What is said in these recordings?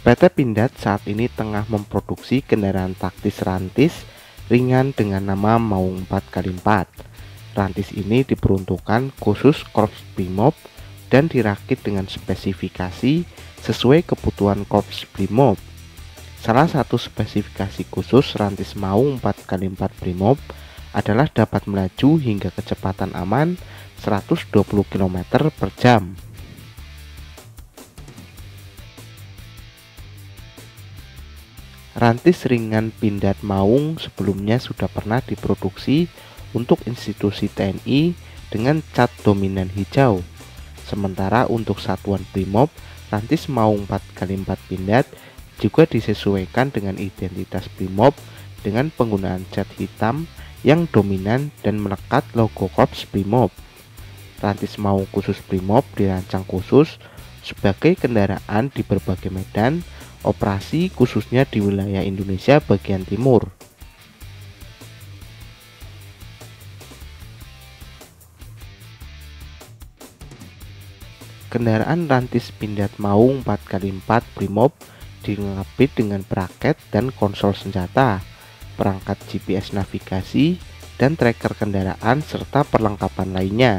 PT Pindad saat ini tengah memproduksi kendaraan taktis rantis ringan dengan nama Maung 4x4. Rantis ini diperuntukkan khusus Korps Brimob dan dirakit dengan spesifikasi sesuai kebutuhan Korps Brimob. Salah satu spesifikasi khusus rantis Maung 4x4 Brimob adalah dapat melaju hingga kecepatan aman 120 km per jam. Rantis ringan Pindad Maung sebelumnya sudah pernah diproduksi untuk institusi TNI dengan cat dominan hijau. Sementara untuk satuan Brimob, rantis Maung 4x4 Pindad juga disesuaikan dengan identitas Brimob dengan penggunaan cat hitam yang dominan dan melekat logo Korps Brimob. Rantis Maung khusus Brimob dirancang khusus sebagai kendaraan di berbagai medan operasi, khususnya di wilayah Indonesia bagian timur. Kendaraan rantis Pindad Maung 4x4 Brimob dilengkapi dengan braket dan konsol senjata, perangkat GPS navigasi, dan tracker kendaraan serta perlengkapan lainnya.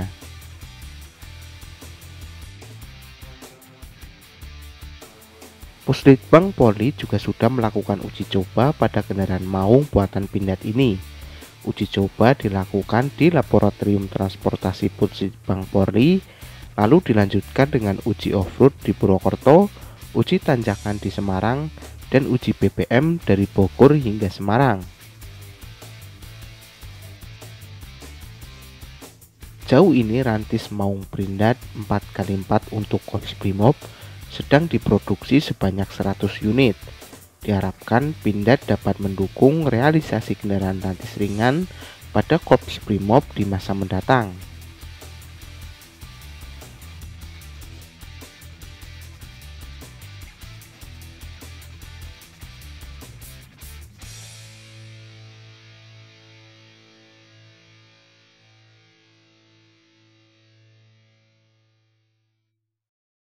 Puslitbang Polri juga sudah melakukan uji coba pada kendaraan Maung buatan Pindad ini. Uji coba dilakukan di Laboratorium Transportasi Puslitbang Polri, lalu dilanjutkan dengan uji off-road di Purwokerto, uji tanjakan di Semarang, dan uji BBM dari Bogor hingga Semarang. Jauh ini rantis Maung Pindad 4x4 untuk Korps Brimob sedang diproduksi sebanyak 100 unit. Diharapkan Pindad dapat mendukung realisasi kendaraan rantis ringan pada Korps Brimob di masa mendatang.